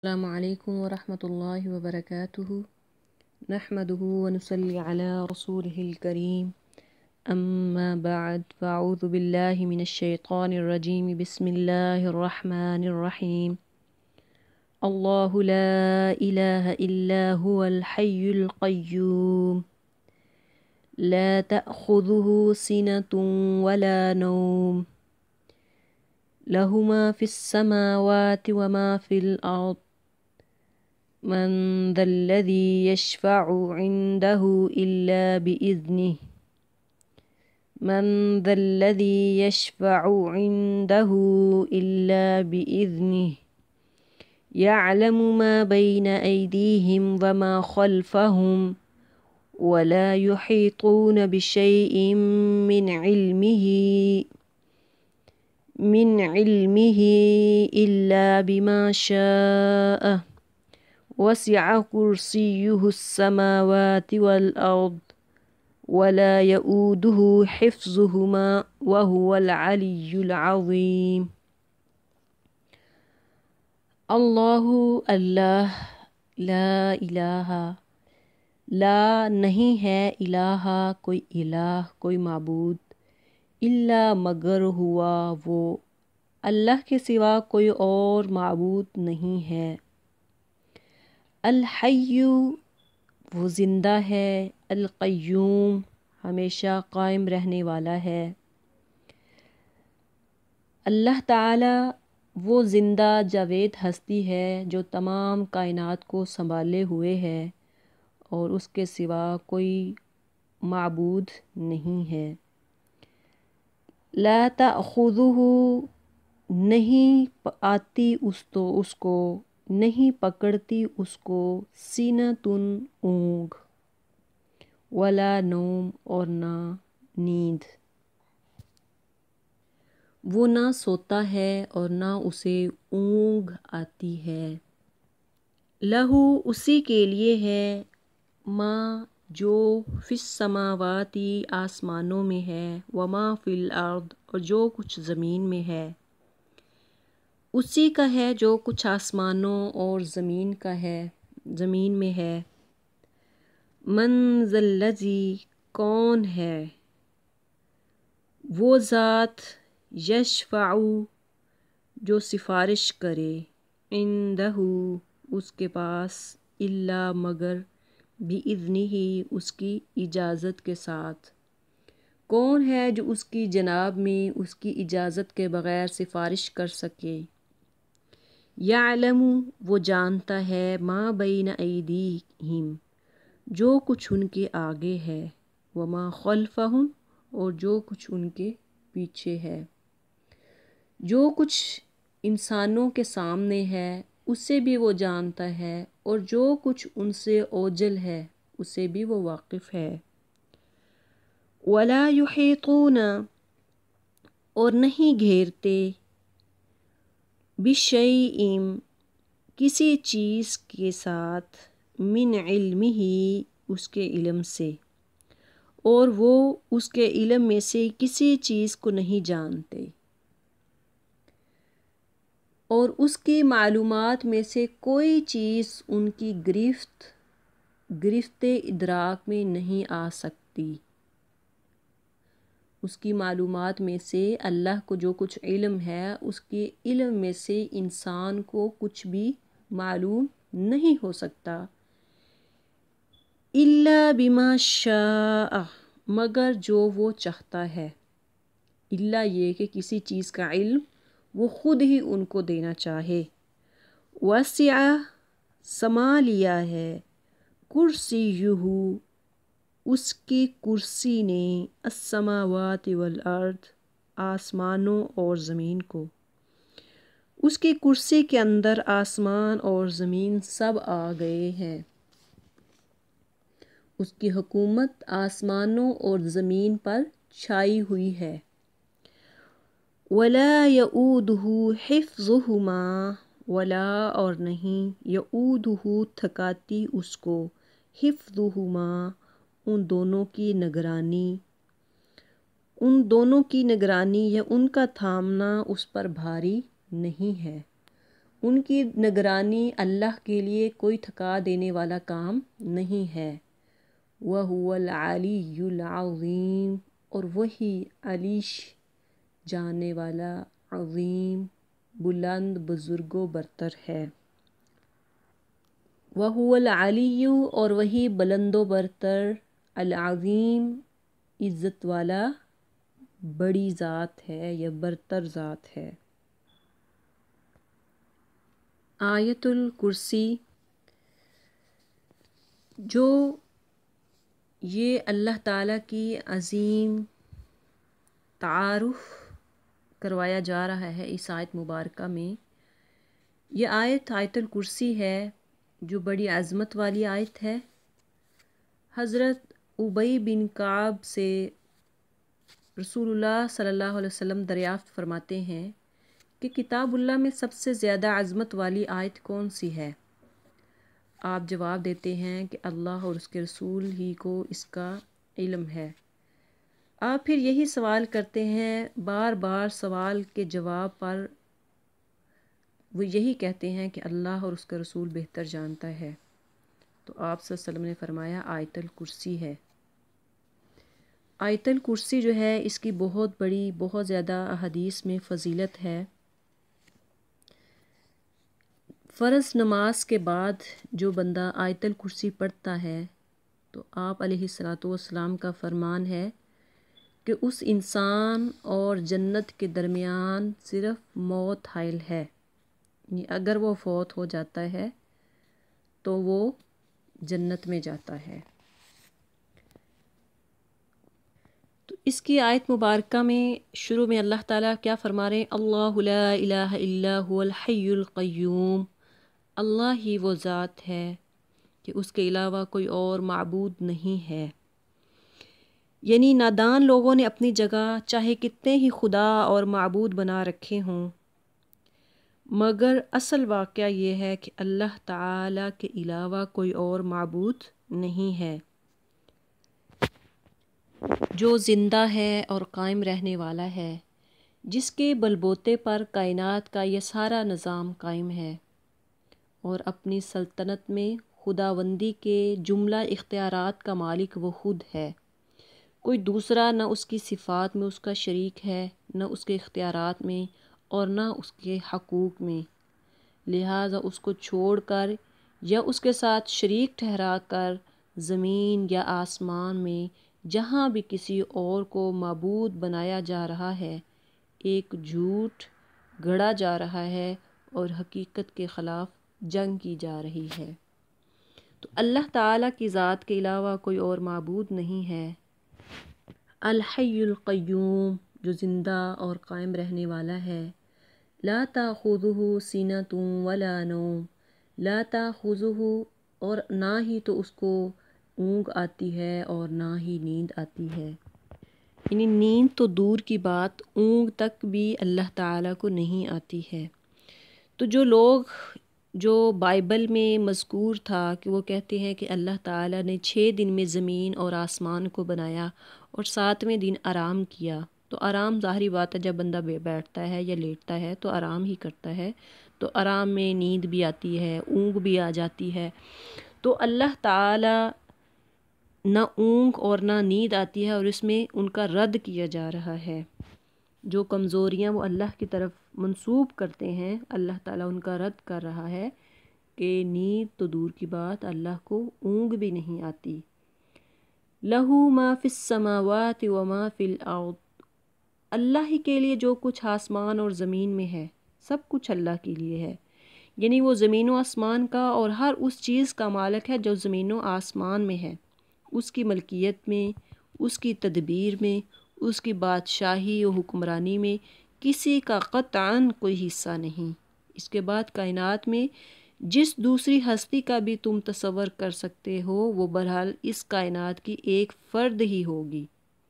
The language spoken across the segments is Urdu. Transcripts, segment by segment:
السلام علیکم ورحمۃ اللہ وبرکاتہ نحمده ونصلی علی رسوله الکریم اما بعد فاعوذ باللہ من الشیطان الرجیم بسم اللہ الرحمن الرحیم اللہ لا الہ الا هو الحی القیوم لا تأخذه سنة ولا نوم له ما في السماوات وما في الأرض من ذا الذي يشفع عنده إلا بإذنه من ذا الذي يشفع عنده إلا بإذنه يعلم ما بين أيديهم وما خلفهم ولا يحيطون بشيء من علمه إلا بما شاء وسع كرسيه السماوات والأرض ولا يؤوده حفظهما وهو العلي العظيم اللہ لا الہ لا نہیں ہے الہ کوئی الہ کوئی معبود الا مگر ہوا وہ اللہ کے سوا کوئی اور معبود نہیں ہے الحی وہ زندہ ہے القیوم ہمیشہ قائم رہنے والا ہے اللہ تعالی وہ زندہ جاوید ہستی ہے جو تمام کائنات کو سنبھالے ہوئے ہے اور اس کے سوا کوئی معبود نہیں ہے لا تأخذہ نہیں آتی اس کو نہیں پکڑتی اس کو سینۃ اونگ ولا نوم اور نہ نیند وہ نہ سوتا ہے اور نہ اسے اونگ آتی ہے لہو اسی کے لیے ہے ماں جو فی السماواتی آسمانوں میں ہے وما فی الارض اور جو کچھ زمین میں ہے اسی کا ہے جو کچھ آسمانوں اور زمین میں ہے من ذا الذی کون ہے وہ ذات یشفع جو سفارش کرے عندہ اس کے پاس الا مگر بِإِذْنِهِ اس کی اجازت کے ساتھ کون ہے جو اس کی جناب میں اس کی اجازت کے بغیر سفارش کر سکے یعلم وہ جانتا ہے ما بین ایدیہم جو کچھ ان کے آگے ہے وما خلفہم اور جو کچھ ان کے پیچھے ہے جو کچھ انسانوں کے سامنے ہے اسے بھی وہ جانتا ہے اور جو کچھ ان سے اوجل ہے اسے بھی وہ واقف ہے ولا یحیطون اور نہیں گھیرتے بشیء کسی چیز کے ساتھ من علمہ اس کے علم سے اور وہ اس کے علم میں سے کسی چیز کو نہیں جانتے اور اس کی معلومات میں سے کوئی چیز ان کی گرفت ادراک میں نہیں آ سکتی اس کی معلومات میں سے اللہ کو جو کچھ علم ہے اس کے علم میں سے انسان کو کچھ بھی معلوم نہیں ہو سکتا الا بما شاء مگر جو وہ چاہتا ہے الا یہ کہ کسی چیز کا علم وہ خود ہی ان کو دینا چاہے وسع سما لیا ہے کرسیہ اس کی کرسی نے السماوات والارض آسمانوں اور زمین کو اس کی کرسی کے اندر آسمان اور زمین سب آ گئے ہیں اس کی حکومت آسمانوں اور زمین پر چھائی ہوئی ہے ولا یؤودہ حفظہما ولا اور نہیں یؤودہ تھکاتی اس کو حفظہما ان دونوں کی نگرانی یا ان کا تھامنا اس پر بھاری نہیں ہے ان کی نگرانی اللہ کے لیے کوئی تھکا دینے والا کام نہیں ہے۔ وَهُوَ الْعَلِيُّ الْعَظِيمُ، اور وہی علیش جاننے والا، عظیم بلند بزرگ و برتر ہے۔ وَهُوَ الْعَلِيُّ، اور وہی بلند و برتر، العظیم عزت والا بڑی ذات ہے یا برتر ذات ہے۔ آیت الکرسی، جو یہ اللہ تعالیٰ کی عظیم تعارف کروایا جا رہا ہے اس آیت مبارکہ میں، یہ آیت الکرسی ہے جو بڑی عظمت والی آیت ہے۔ حضرت ابی بن کعب سے رسول اللہ صلی اللہ علیہ وسلم دریافت فرماتے ہیں کہ کتاب اللہ میں سب سے زیادہ عظمت والی آیت کون سی ہے؟ آپ جواب دیتے ہیں کہ اللہ اور اس کے رسول ہی کو اس کا علم ہے۔ آپ پھر یہی سوال کرتے ہیں، بار بار سوال کے جواب پر وہ یہی کہتے ہیں کہ اللہ اور اس کا رسول بہتر جانتا ہے۔ تو آپ صلی اللہ علیہ وسلم نے فرمایا آیت الکرسی ہے۔ آیت الکرسی جو ہے اس کی بہت بڑی، بہت زیادہ احادیث میں فضیلت ہے۔ فرض نماز کے بعد جو بندہ آیت الکرسی پڑھتا ہے تو آپ علیہ الصلاۃ والسلام کا فرمان ہے کہ اس انسان اور جنت کے درمیان صرف موت حائل ہے، یعنی اگر وہ فوت ہو جاتا ہے تو وہ جنت میں جاتا ہے۔ تو اس کی آیت مبارکہ میں شروع میں اللہ تعالیٰ کیا فرما رہے ہیں؟ اللہ لا الہ الا هو الحی القیوم، اللہ ہی وہ ذات ہے کہ اس کے علاوہ کوئی اور معبود نہیں ہے۔ یعنی نادان لوگوں نے اپنی جگہ چاہے کتنے ہی خدا اور معبود بنا رکھے ہوں، مگر اصل واقعہ یہ ہے کہ اللہ تعالیٰ کے علاوہ کوئی اور معبود نہیں ہے، جو زندہ ہے اور قائم رہنے والا ہے، جس کے بلبوتے پر کائنات کا یہ سارا نظام قائم ہے، اور اپنی سلطنت میں خداوندی کے جملہ اختیارات کا مالک وہ خود ہے۔ کوئی دوسرا نہ اس کی صفات میں اس کا شریک ہے، نہ اس کے اختیارات میں اور نہ اس کے حقوق میں، لہٰذا اس کو چھوڑ کر یا اس کے ساتھ شریک ٹھہرا کر زمین یا آسمان میں جہاں بھی کسی اور کو معبود بنایا جا رہا ہے، ایک جھوٹ گڑھا جا رہا ہے اور حقیقت کے خلاف جنگ کی جا رہی ہے۔ تو اللہ تعالیٰ کی ذات کے علاوہ کوئی اور معبود نہیں ہے۔ الحی القیوم، جو زندہ اور قائم رہنے والا ہے۔ لا تأخذہ سنۃ ولا نوم، لا تأخذہ، اور نہ ہی تو اس کو اونگ آتی ہے اور نہ ہی نیند آتی ہے، یعنی نیند تو دور کی بات، اونگ تک بھی اللہ تعالیٰ کو نہیں آتی ہے۔ تو جو لوگ، جو بائبل میں مذکور تھا کہ وہ کہتے ہیں کہ اللہ تعالیٰ نے 6 دن میں زمین اور آسمان کو بنایا اور 7ویں دن آرام کیا، تو آرام ظاہری بات ہے، جب بندہ بیٹھتا ہے یا لیٹتا ہے تو آرام ہی کرتا ہے، تو آرام میں نیند بھی آتی ہے، اونگ بھی آ جاتی ہے۔ تو اللہ تعالیٰ نہ اونگ اور نہ نیند آتی ہے، اور اس میں ان کا رد کیا جا رہا ہے۔ جو کمزوریاں وہ اللہ کی طرف منسوب کرتے ہیں، اللہ تعالیٰ ان کا رد کر رہا ہے کہ نیند تو دور کی بات، اللہ کو اونگ بھی نہیں آتی۔ لَہُ مَا فِی السَّمَاوَاتِ وَمَا فِی الْأَرْضِ، اللہ ہی کے لیے جو کچھ آسمان اور زمین میں ہے، سب کچھ اللہ کے لیے ہے، یعنی وہ زمین و آسمان کا اور ہر اس چیز کا مالک ہے جو زمین و آسمان میں ہے، اس کی ملکیت میں، اس کی تدبیر میں، اس کی بادشاہی و حکمرانی میں کسی کا قطعاً کوئی حصہ نہیں۔ اس کے بعد کائنات میں جس دوسری ہستی کا بھی تم تصور کر سکتے ہو، وہ بہرحال اس کائنات کی ایک فرد ہی ہوگی۔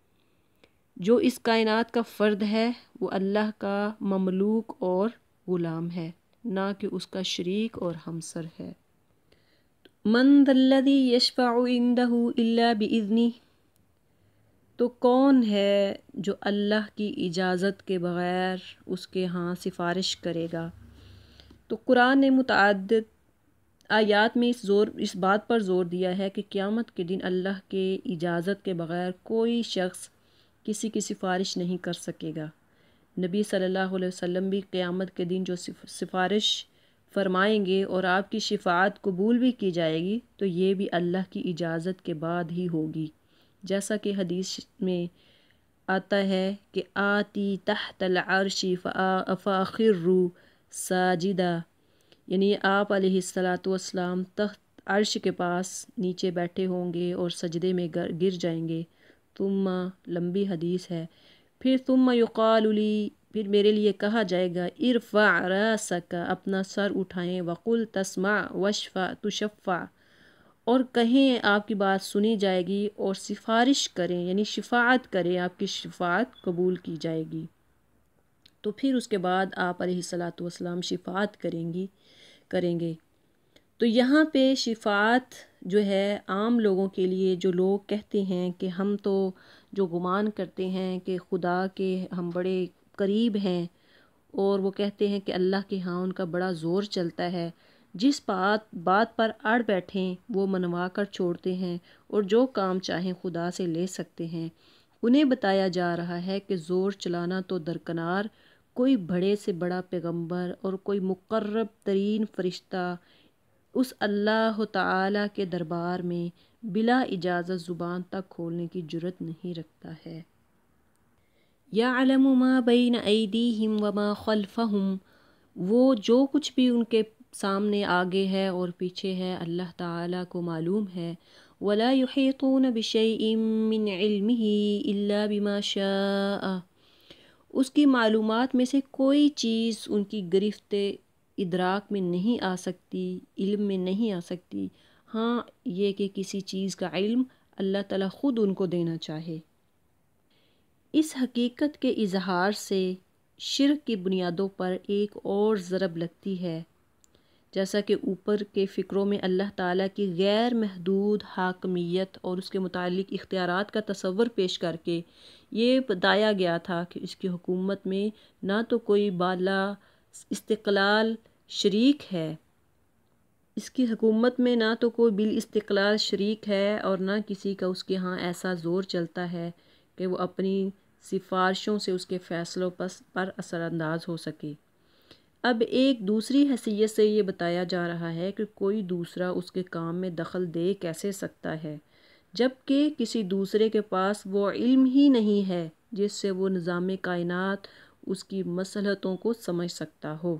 جو اس کائنات کا فرد ہے وہ اللہ کا مملوک اور غلام ہے، نہ کہ اس کا شریک اور ہمسر ہے۔ من ذا الذی یشفع عندہ الا باذنہ، تو کون ہے جو اللہ کی اجازت کے بغیر اس کے ہاں سفارش کرے گا؟ تو قرآن نے متعدد آیات میں اس بات پر زور دیا ہے کہ قیامت کے دن اللہ کے اجازت کے بغیر کوئی شخص کسی کی سفارش نہیں کر سکے گا۔ نبی صلی اللہ علیہ وسلم بھی قیامت کے دن جو سفارش فرمائیں گے اور آپ کی شفاعت قبول بھی کی جائے گی تو یہ بھی اللہ کی اجازت کے بعد ہی ہوگی، جیسا کہ حدیث میں آتا ہے کہ آتی تحت العرش فاخروا ساجدہ، یعنی آپ علیہ الصلاۃ والسلام تحت عرش کے پاس نیچے بیٹھے ہوں گے اور سجدے میں گر جائیں گے۔ ثم لمبی حدیث ہے، پھر ثم یقال لی، پھر میرے لیے کہا جائے گا ارفع راسک، اپنا سر اٹھائیں، وقل تسمع واشفع تشفع، اور کہیں آپ کی بات سنی جائے گی اور سفارش کریں یعنی شفاعت کریں، آپ کی شفاعت قبول کی جائے گی۔ تو پھر اس کے بعد آپ علیہ الصلاۃ والسلام شفاعت کریں گے۔ تو یہاں پہ شفاعت جو ہے عام لوگوں کے لیے، جو لوگ کہتے ہیں کہ ہم تو جو گمان کرتے ہیں کہ خدا کے ہم بڑے قریب ہیں، اور وہ کہتے ہیں کہ اللہ کے ہاں ان کا بڑا زور چلتا ہے، جس بات پر اڑ بیٹھیں وہ منوا کر چھوڑتے ہیں اور جو کام چاہیں خدا سے لے سکتے ہیں، انہیں بتایا جا رہا ہے کہ زور چلانا تو درکنار، کوئی بڑے سے بڑا پیغمبر اور کوئی مقرب ترین فرشتہ اس اللہ تعالیٰ کے دربار میں بلا اجازت زبان تک کھولنے کی جرت نہیں رکھتا ہے۔ یعلم ما بین ایدیہم وما خلفہم، وہ جو کچھ بھی ان کے سامنے آگے ہے اور پیچھے ہے اللہ تعالیٰ کو معلوم ہے۔ ولا یحیطون بشیء من علمہ الا بما شاء، اس کی معلومات میں سے کوئی چیز ان کی گرفت ادراک میں نہیں آ سکتی، علم میں نہیں آ سکتی، ہاں یہ کہ کسی چیز کا علم اللہ تعالیٰ خود ان کو دینا چاہے۔ اس حقیقت کے اظہار سے شرک کی بنیادوں پر ایک اور ضرب لگتی ہے، جیسا کہ اوپر کے فقروں میں اللہ تعالیٰ کی غیر محدود حاکمیت اور اس کے متعلق اختیارات کا تصور پیش کر کے یہ بتایا گیا تھا کہ اس کی حکومت میں نہ تو کوئی بالا استقلال شریک ہے، اس کی حکومت میں نہ تو کوئی بالاستقلال شریک ہے، اور نہ کسی کا اس کے ہاں ایسا زور چلتا ہے کہ وہ اپنی سفارشوں سے اس کے فیصلوں پر اثر انداز ہو سکے۔ اب ایک دوسری حیثیت سے یہ بتایا جا رہا ہے کہ کوئی دوسرا اس کے کام میں دخل دے کیسے سکتا ہے، جبکہ کسی دوسرے کے پاس وہ علم ہی نہیں ہے جس سے وہ نظام کائنات اس کی مصلحتوں کو سمجھ سکتا ہو۔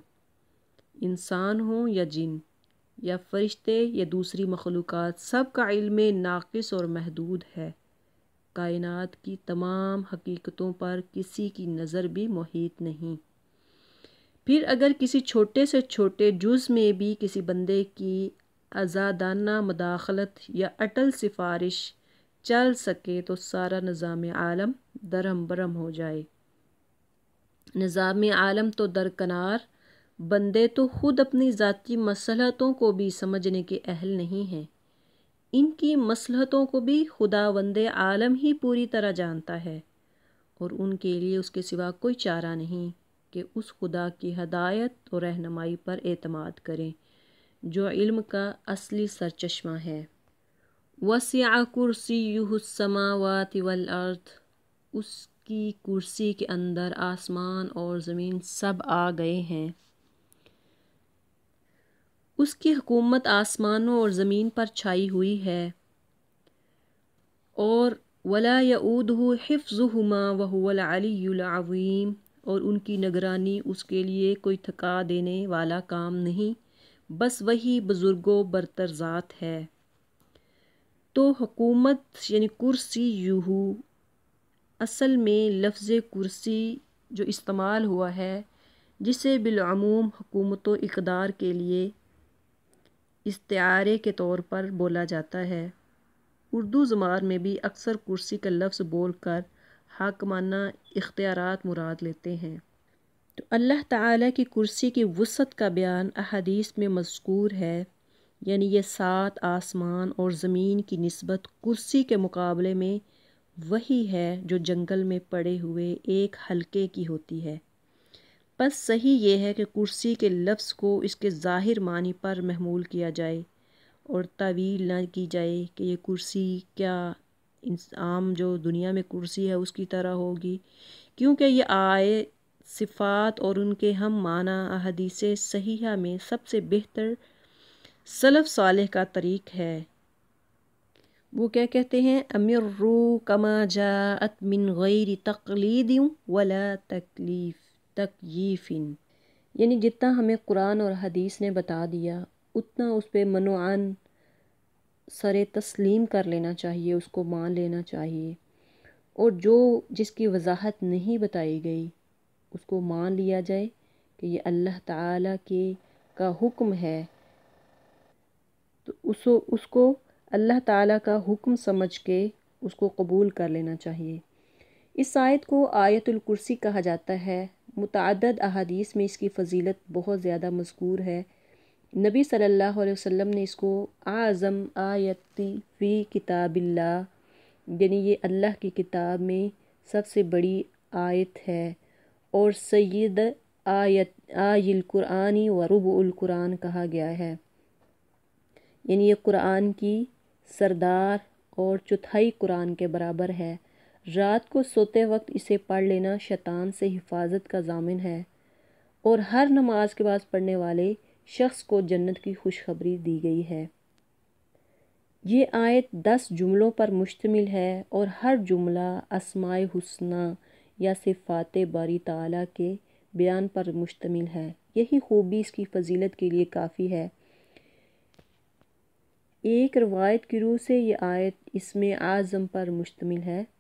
انسان ہوں یا جن یا فرشتے یا دوسری مخلوقات، سب کا علم ناقص اور محدود ہے۔ کائنات کی تمام حقیقتوں پر کسی کی نظر بھی محیط نہیں۔ پھر اگر کسی چھوٹے سے چھوٹے جز میں بھی کسی بندے کی آزادانہ مداخلت یا اٹل سفارش چل سکے تو سارا نظام عالم درہم برہم ہو جائے۔ نظام عالم تو درکنار، بندے تو خود اپنی ذاتی مصلحتوں کو بھی سمجھنے کے اہل نہیں ہیں، ان کی مصلحتوں کو بھی خداوند عالم ہی پوری طرح جانتا ہے، اور ان کے لیے اس کے سوا کوئی چارہ نہیں کہ اس خدا کی ہدایت اور رہنمائی پر اعتماد کریں جو علم کا اصلی سرچشمہ ہے۔ وسع کرسیہ السماوات والارض، اس کی کرسی کے اندر آسمان اور زمین سب آ گئے ہیں۔ اس کی حکومت آسمانوں اور زمین پر چھائی ہوئی ہے، اور ولا یؤودہ حفظہما وہو العلی العظیم، اور ان کی نگرانی اس کے لیے کوئی تھکا دینے والا کام نہیں، بس وہی بزرگ و برتر ذات ہے۔ تو حکومت یعنی کرسی یہو، اصل میں لفظ کرسی جو استعمال ہوا ہے، جسے بالعموم حکومت و اقدار کے لیے استعارے کے طور پر بولا جاتا ہے، اردو زبان میں بھی اکثر کرسی کا لفظ بول کر حاکمانہ اختیارات مراد لیتے ہیں۔ تو اللہ تعالیٰ کی کرسی کی وسعت کا بیان احادیث میں مذکور ہے، یعنی یہ 7 آسمان اور زمین کی نسبت کرسی کے مقابلے میں وہی ہے جو جنگل میں پڑے ہوئے ایک حلقے کی ہوتی ہے۔ پس صحیح یہ ہے کہ کرسی کے لفظ کو اس کے ظاہر معنی پر محمول کیا جائے اور تعویل نہ کی جائے کہ یہ کرسی کیا عام جو دنیا میں کرسی ہے اس کی طرح ہوگی، کیونکہ یہ آئے صفات اور ان کے ہم معنی احادیث صحیحہ میں سب سے بہتر سلف صالح کا طریق ہے۔ وہ کیا کہتے ہیں، امروا کما جاءت من غیر تقلید ولا تکییف، یعنی جتنا ہمیں قرآن اور حدیث نے بتا دیا اتنا اس پہ منوعاً سر تسلیم کر لینا چاہیے، اس کو مان لینا چاہیے، اور جو جس کی وضاحت نہیں بتائی گئی اس کو مان لیا جائے کہ یہ اللہ تعالیٰ کا حکم ہے، تو اس کو اللہ تعالیٰ کا حکم سمجھ کے اس کو قبول کر لینا چاہیے۔ اس آیت کو آیت الکرسی کہا جاتا ہے۔ متعدد احادیث میں اس کی فضیلت بہت زیادہ مذکور ہے۔ نبی صلی اللہ علیہ وسلم نے اس کو اعظم آیت فی کتاب اللہ، یعنی یہ اللہ کی کتاب میں سب سے بڑی آیت ہے، اور سید آیت القرآن و ربع القرآن کہا گیا ہے، یعنی یہ قرآن کی سردار اور چوتھائی قرآن کے برابر ہے۔ رات کو سوتے وقت اسے پڑھ لینا شیطان سے حفاظت کا ضامن ہے، اور ہر نماز کے بعد پڑھنے والے شخص کو جنت کی خوشخبری دی گئی ہے۔ یہ آیت 10 جملوں پر مشتمل ہے اور ہر جملہ اسماء حسنی یا صفات باری تعالیٰ کے بیان پر مشتمل ہے۔ یہی خوبی اس کی فضیلت کے لیے کافی ہے۔ ایک روایت کی روح سے یہ آیت اسم اعظم پر مشتمل ہے۔